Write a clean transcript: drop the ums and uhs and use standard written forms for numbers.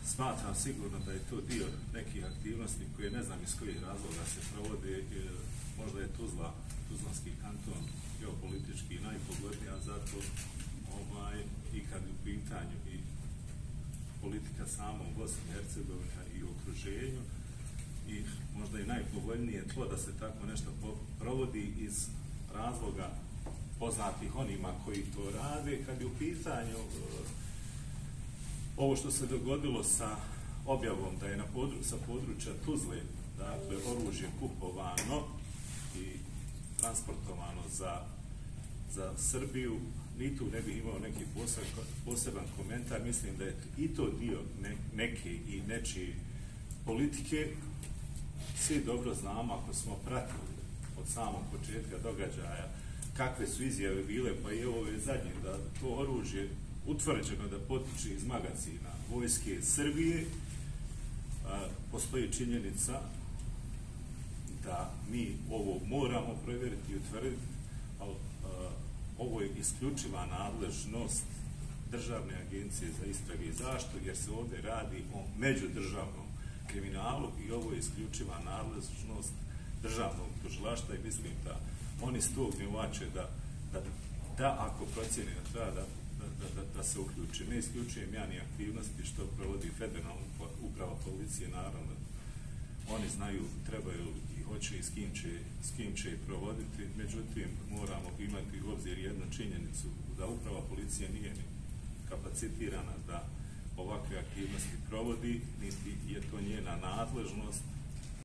smatram sigurno da je to dio nekih aktivnosti koje ne znam iz kojih razloga se provode. Možda je Tuzlanski kanton geopolitički najpogodniji, a zato i kad je u pitanju i politika samom Bosne i Hercegovine i okruženju, i možda i najpovoljnije tlo da se tako nešto provodi iz razloga poznatih onima koji to rade. Kad je u pitanju ovo što se dogodilo sa objavom da je sa područja Tuzle, dakle, oružje kupovano i transportovano za Srbiju, ni tu ne bih imao neki poseban komentar. Mislim da je i to dio neke i nečije politike. Svi dobro znamo, ako smo pratili od samog početka događaja kakve su izjave bile, pa i ove zadnje, da to oružje utvrđeno da potiče iz magacina vojske Srbije. Postoji činjenica da mi ovo moramo provjeriti i utvrditi, ali ovo je isključiva nadležnost Državne agencije za istrage i zaštitu, jer se ovdje radi o međudržavnom kriminalu i ovo je isključiva nadležnost državnog tužilaštva, i mislim da oni s tog nivoa će da ako procjeni da treba da se uključi. Ne isključujem ja ni aktivnosti što provodi Federalna uprava policije, naravno. Oni znaju, trebaju i hoće i s kim će provoditi, međutim moramo imati u obzir jednu činjenicu, da uprava policije nije ni kapacitirana da ovakve aktivnosti provodi, niti je to njena nadležnost.